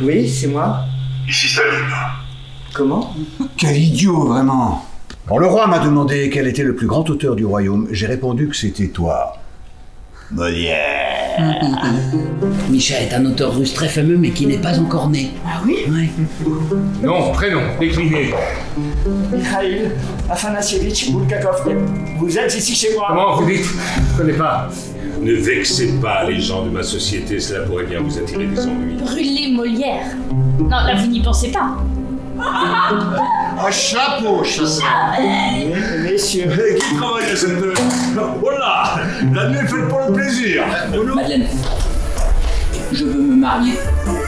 Oui, c'est moi. Ici Staline. Comment? Quel idiot, vraiment. Quand le roi m'a demandé quel était le plus grand auteur du royaume, j'ai répondu que c'était toi. Molière. Micha est un auteur russe très fameux, mais qui n'est pas encore né. Ah oui? Ouais. Non, prénom, décrivez. Mikhail Afanassievitch Bulgakov. Vous êtes ici chez moi? Comment vous dites? Je connais pas. Ne vexez pas les gens de ma société, cela pourrait bien vous attirer des ennuis. Brûler Molière. Non, là, vous n'y pensez pas. Un chapeau, chasseur. Messieurs. Qui travaille à cette heure? Voilà. La nuit est faite pour le plaisir. Madeleine, je veux me marier.